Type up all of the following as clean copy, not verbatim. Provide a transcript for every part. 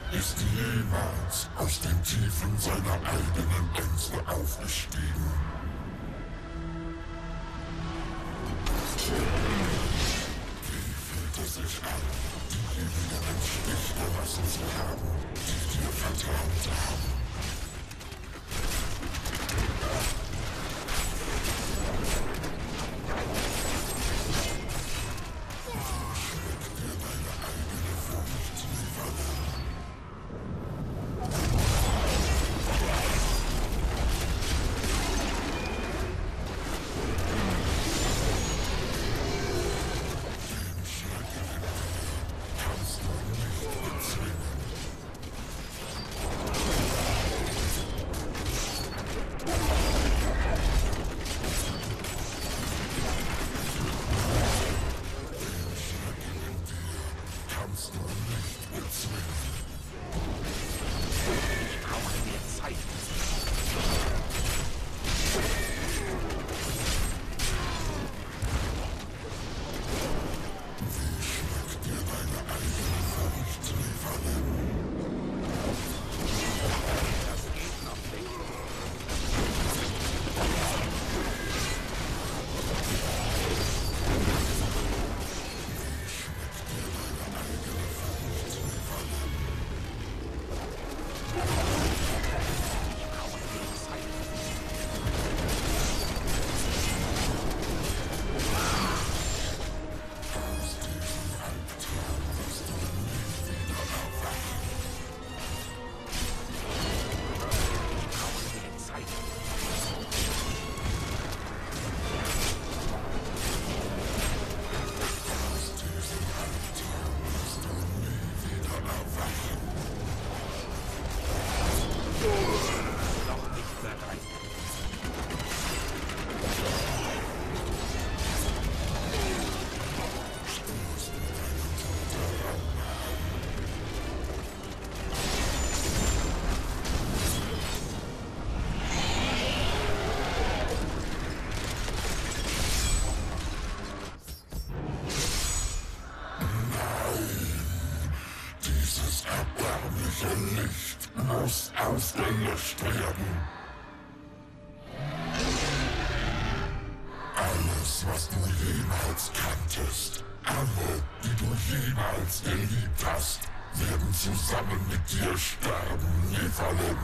Ist jemals aus den Tiefen seiner eigenen Ängste aufgestiegen? Wie fühlt es sich an, diejenigen im Stich gelassen zu haben, die dir vertraut haben? Licht muss ausgelöscht werden. Alles, was du jemals kanntest, alle, die du jemals geliebt hast, werden zusammen mit dir sterben, Nephalem.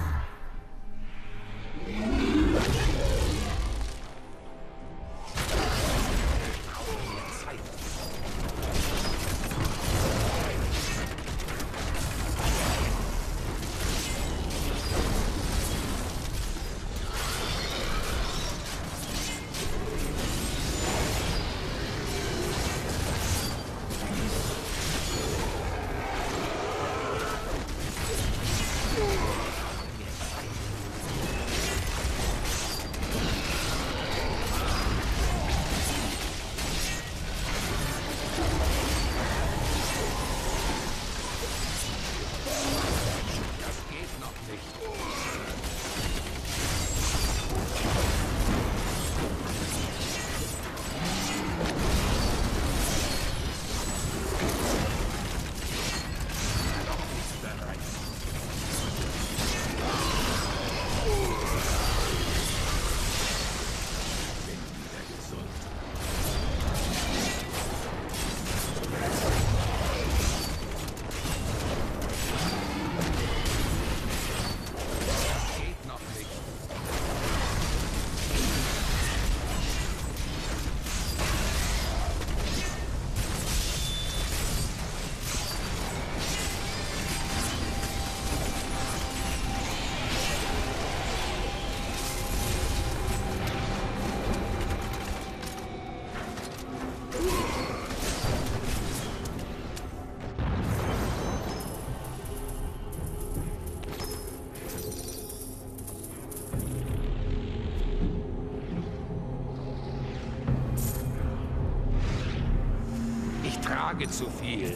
Zu viel.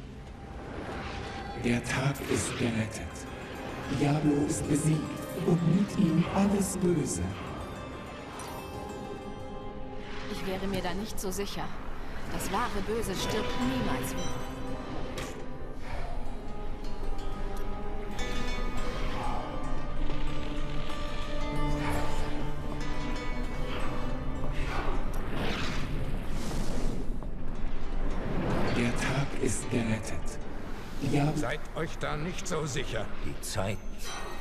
Der Tag ist gerettet. Diablo ist besiegt und mit ihm alles Böse. Ich wäre mir da nicht so sicher. Das wahre Böse stirbt niemals wieder. Diablo. Seid euch da nicht so sicher. Die Zeit